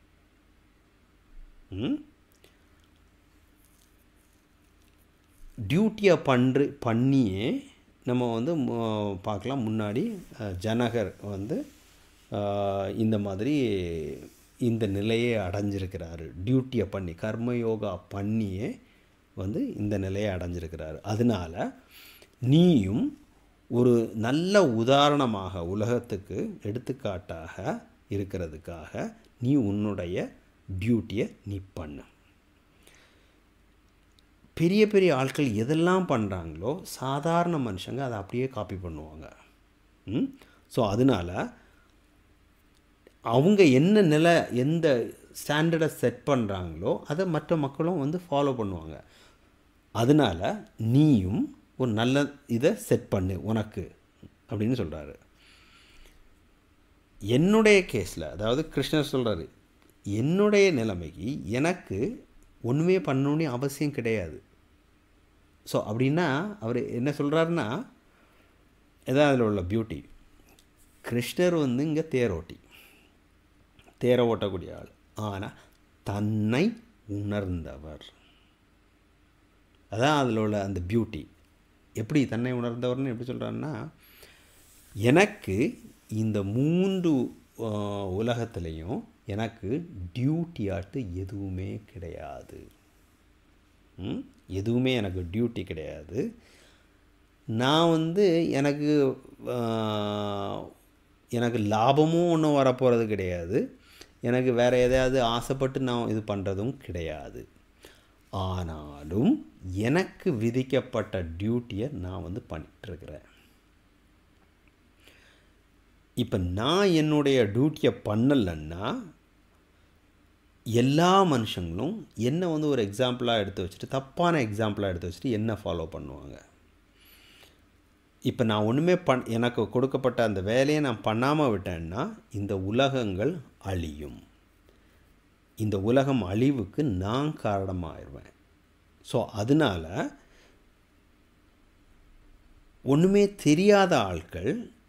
S1: டியூட்டியை பண்ணியே நம்ம பார்க்கலாம். முன்னாடி ஜனகர் இந்த மாதிரி இந்த நிலையை அடைஞ்சிருக்கிறாரு. டியூட்டியை பண்ணி, கர்மயோகா பண்ணியே இந்த நிலையை அடைஞ்சிருக்கிறாரு. அதனால் நீயும் ஒரு நல்ல உதாரணமாக, உலகத்துக்கு எடுத்துக்காட்டாக இருக்கிறதுக்காக நீ உன்னுடைய டியூட்டியை நீ பண்ணு. பெரிய பெரிய ஆட்கள் எதெல்லாம் பண்ணுறாங்களோ சாதாரண மனுஷங்க அதை அப்படியே காப்பி பண்ணுவாங்க. ஸோ அதனால் அவங்க என்ன நிலை, எந்த ஸ்டாண்டர்டை செட் பண்ணுறாங்களோ அதை மற்ற மக்களும் ஃபாலோ பண்ணுவாங்க. அதனால் நீயும் ஒரு நல்ல இதை செட் பண்ணு உனக்கு அப்படின்னு சொல்கிறாரு. என்னுடைய கேஸில், அதாவது கிருஷ்ணர் சொல்கிறாரு, என்னுடைய நிலைமைக்கு எனக்கு ஒன்றுமே பண்ணணுன்னு அவசியம் கிடையாது. ஸோ அப்படின்னா அவர் என்ன சொல்கிறாருன்னா, எதாவது அதில் உள்ள பியூட்டி, கிருஷ்ணர் இங்கே தேரை ஓட்டக்கூடிய ஆள், ஆனால் தன்னை உணர்ந்தவர். அதான் அதில் உள்ள அந்த பியூட்டி. எப்படி தன்னை உணர்ந்தவர்னு எப்படி சொல்கிறாருன்னா, எனக்கு இந்த 3 உலகத்துலேயும் எனக்கு டியூட்டி ஆட்டு எதுவுமே கிடையாது. எதுவுமே எனக்கு டியூட்டி கிடையாது. நான் எனக்கு லாபமும் ஒன்றும் வரப்போகிறது கிடையாது. எனக்கு வேறு எதையாவது ஆசைப்பட்டு நான் இது பண்ணுறதும் கிடையாது. ஆனாலும் எனக்கு விதிக்கப்பட்ட டியூட்டியை நான் பண்ணிகிட்ருக்கிறேன். இப்போ நான் என்னுடைய டியூட்டியை பண்ணலைன்னா எல்லா மனுஷங்களும் என்ன ஒரு எக்ஸாம்பிளாக எடுத்து வச்சுட்டு, தப்பான எக்ஸாம்பிளாக எடுத்து வச்சுட்டு என்ன ஃபாலோ பண்ணுவாங்க. இப்போ நான் ஒன்றுமே எனக்கு கொடுக்கப்பட்ட அந்த வேலையை நான் பண்ணாமல் விட்டேன்னா இந்த உலகங்கள் அழியும். இந்த உலகம் அழிவுக்கு நான் காரணமாகிடுவேன். ஸோ அதனால் ஒன்றுமே தெரியாத ஆட்கள்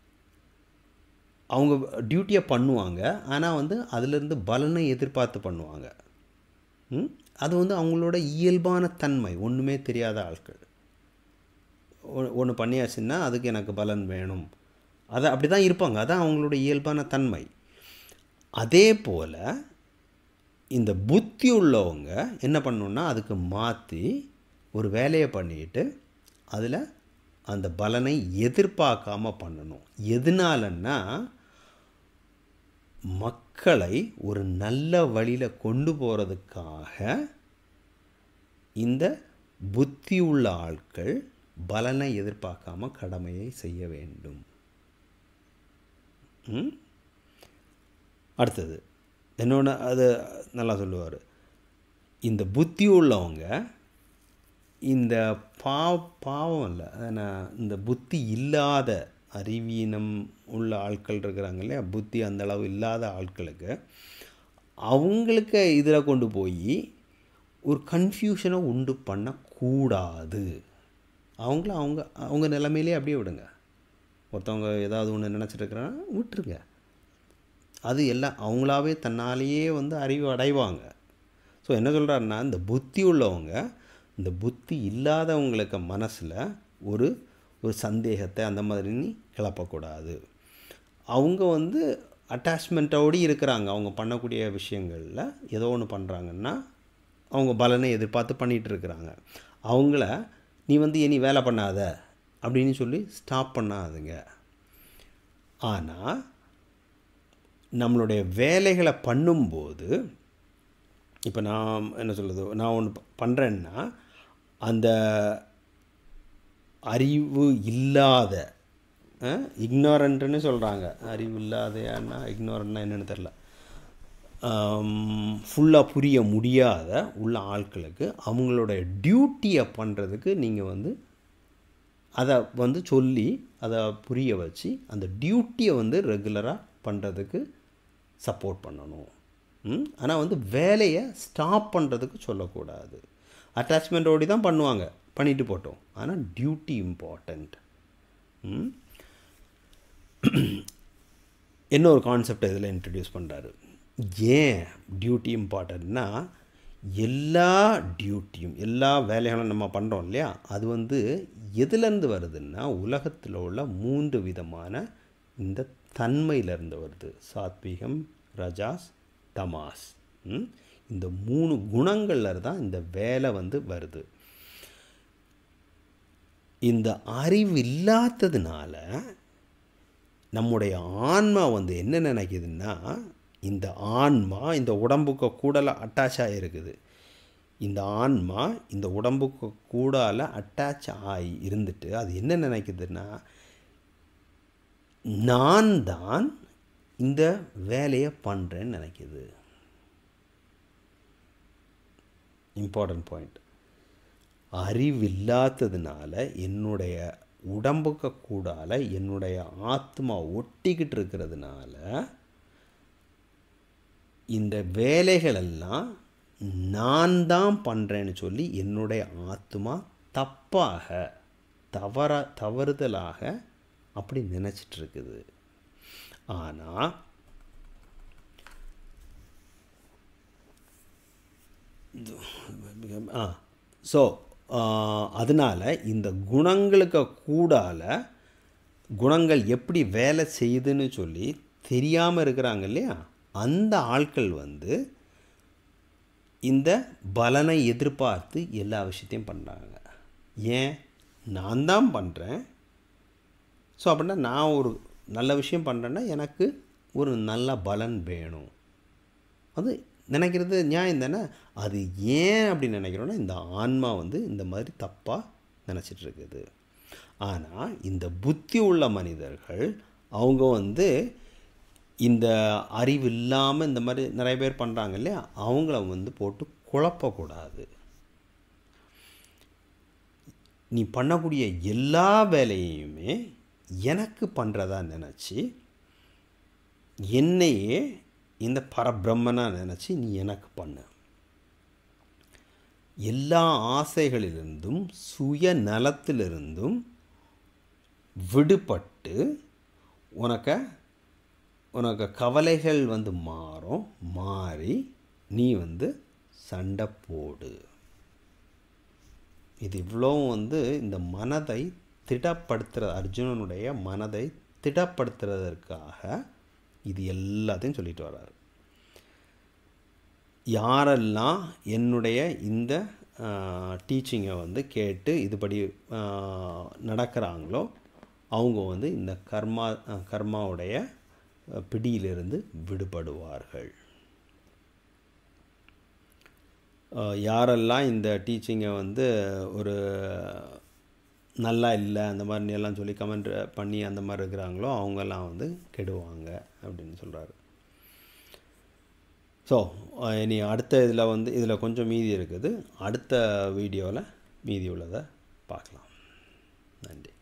S1: அவங்க டியூட்டியை பண்ணுவாங்க, ஆனால் அதிலிருந்து பலனை எதிர்பார்த்து பண்ணுவாங்க. அது அவங்களோட இயல்பான தன்மை. ஒன்றுமே தெரியாத ஆட்கள் ஒன்று பண்ணியாச்சுன்னா அதுக்கு எனக்கு பலன் வேணும், அதை அப்படி தான் இருப்பாங்க. அதான் அவங்களோட இயல்பான தன்மை. அதே போல் இந்த புத்தி உள்ளவங்க என்ன பண்ணணுன்னா அதுக்கு மாற்றி ஒரு வேலையை பண்ணிக்கிட்டு அதில் அந்த பலனை எதிர்பார்க்காமல் பண்ணணும். எதனாலன்னா மக்களை ஒரு நல்ல வழியில் கொண்டு போகிறதுக்காக இந்த புத்தி உள்ள ஆட்கள் பலனை எதிர்பார்க்காம கடமையை செய்ய வேண்டும். அடுத்தது என்னொன்று, அது நல்லா சொல்லுவார். இந்த புத்தி உள்ளவங்க இந்த பாவம் இல்லை, இந்த புத்தி இல்லாத அறிவீனம் உள்ள ஆட்கள் இருக்கிறாங்க இல்லையா, புத்தி அந்தளவு இல்லாத ஆட்களுக்கு அவங்களுக்கு இதில் கொண்டு போய் ஒரு கன்ஃபியூஷனை உண்டு பண்ணக்கூடாது. அவங்க நிலைமையிலே அப்படியே விடுங்க. ஒருத்தவங்க ஏதாவது ஒன்று நினச்சிட்ருக்கிறாங்கன்னா விட்டுருங்க. அது எல்லாம் அவங்களாவே தன்னாலேயே அறிவு அடைவாங்க. ஸோ என்ன சொல்கிறாருன்னா, இந்த புத்தி உள்ளவங்க இந்த புத்தி இல்லாதவங்களுக்கு மனசில் ஒரு சந்தேகத்தை அந்த மாதிரி கிளப்பக்கூடாது. அவங்க அட்டாச்மெண்ட்டோடு இருக்கிறாங்க. அவங்க பண்ணக்கூடிய விஷயங்களில் ஏதோ ஒன்று பண்ணுறாங்கன்னா அவங்க பலனை எதிர்பார்த்து பண்ணிகிட்ருக்கிறாங்க. அவங்கள நீ இனி வேலை பண்ணாத அப்படின்னு சொல்லி ஸ்டாப் பண்ணாதுங்க. ஆனால் நம்மளுடைய வேலைகளை பண்ணும்போது இப்போ நான் என்ன சொல்கிறது, நான் ஒன்று பண்ணுறேன்னா அந்த அறிவு இல்லாத இக்னோரண்ட்டுன்னு சொல்கிறாங்க, அறிவு இல்லாதையான்னா இக்னோரண்ட்னா என்னென்னு தெரில, ஃபுல்லாக புரிய முடியாத உள்ள ஆட்களுக்கு அவங்களோட டியூட்டியை பண்ணுறதுக்கு நீங்கள் வந்து அதை வந்து சொல்லி அதை புரிய வச்சு அந்த டியூட்டியை வந்து ரெகுலராக பண்ணுறதுக்கு சப்போர்ட் பண்ணணும். ஆனால் வந்து வேலையை ஸ்டாப் பண்ணுறதுக்கு சொல்லக்கூடாது. அட்டாச்மெண்ட்டோடு தான் பண்ணுவாங்க, பண்ணிட்டு போட்டோம், ஆனால் டியூட்டி இம்பார்ட்டண்ட். இன்னொரு கான்செப்ட் இதில் இன்ட்ரடியூஸ் பண்ணுறாரு. ஏன் டியூட்டி இம்பார்ட்டன்ட்னா, எல்லா டியூட்டியும் எல்லா வேலைகளும் நம்ம பண்ணுறோம் இல்லையா, அது வந்து எதுலேருந்து வருதுன்னா உலகத்தில் உள்ள 3 விதமான இந்த தன்மையிலேருந்து வருது. சாத்வீகம், ரஜாஸ், தமாஸ். இந்த 3 குணங்கள்ல தான் இந்த வேலை வந்து வருது. இந்த அறிவு இல்லாததுனால நம்முடைய ஆன்மா வந்து என்ன நினைக்குதுன்னா, இந்த ஆன்மா இந்த உடம்புக்கு கூடல அட்டாச் ஆகிருக்குது. இந்த ஆன்மா இந்த உடம்புக்கு கூடால அட்டாச் ஆகி இருந்துட்டு அது என்ன நினைக்குதுன்னா, நான் தான் இந்த வேலையை பண்ணுறேன்னு நினைக்குது. Important point. அறிவில்லாததுனால என்னுடைய உடம்புக்கு கூடால என்னுடைய ஆத்மா ஒட்டிக்கிட்டு இருக்கிறதுனால இந்த வேலைகளெல்லாம் நான் தான் பண்ணுறேன்னு சொல்லி என்னுடைய ஆத்மா தவறுதலாக அப்படி நினச்சிட்ருக்குது. ஆனால் அதனால் இந்த குணங்களுக்கு கூடால குணங்கள் எப்படி வேலை செய்யுதுன்னு சொல்லி தெரியாமல் இருக்கிறாங்க இல்லையா, அந்த ஆட்கள் வந்து இந்த பலனை எதிர்பார்த்து எல்லா விஷயத்தையும் பண்ணுறாங்க. ஏன்? நான் தான் பண்ணுறேன், ஸோ அப்படின்னா நான் ஒரு நல்ல விஷயம் பண்ணுறேன்னா எனக்கு ஒரு நல்ல பலன் வேணும். அது நினைக்கிறது நியாயம் தானே. அது ஏன் அப்படி நினைக்கிறோன்னா, இந்த ஆன்மா வந்து இந்த மாதிரி தப்பாக நினச்சிட்ருக்குது. ஆனால் இந்த புத்தி உள்ள மனிதர்கள் அவங்க வந்து இந்த அறிவு இல்லாமல் இந்த மாதிரி நிறைய பேர் பண்ணுறாங்க இல்லையா, அவங்கள வந்து போட்டு குழப்பக்கூடாது. நீ பண்ணக்கூடிய எல்லா வேலையுமே எனக்கு பண்ணுறதா நினச்சி, என்னையே இந்த பரபிரம்மனாக நினச்சி நீ எனக்கு பண்ணு. எல்லா ஆசைகளிலிருந்தும் சுயநலத்திலிருந்தும் விடுபட்டு உனக்கு கவலைகள் வந்து மாறி நீ வந்து சண்டை போடு. இது இவ்வளவும் வந்து இந்த மனதை அர்ஜுனனுடைய மனதை திடப்படுத்துறதற்காக இது எல்லாத்தையும் சொல்லிட்டு வர்றாரு. யாரெல்லாம் என்னுடைய இந்த டீச்சிங்கை வந்து கேட்டு இதுபடி நடக்கிறாங்களோ அவங்க வந்து இந்த கர்மாவுடைய பிடியிலிருந்து விடுபடுவார்கள். யாரெல்லாம் இந்த டீச்சிங்கை வந்து ஒரு நல்லா இல்லை அந்த மாதிரி எல்லாம் சொல்லி கமெண்ட் பண்ணி அந்த மாதிரி இருக்கிறாங்களோ அவங்கெல்லாம் வந்து கெடுவாங்க அப்படின்னு சொல்கிறாரு. ஸோ இனி அடுத்த இதில் கொஞ்சம் மீதி இருக்குது. அடுத்த வீடியோவில் மீதி உள்ளதை பார்க்கலாம். நன்றி.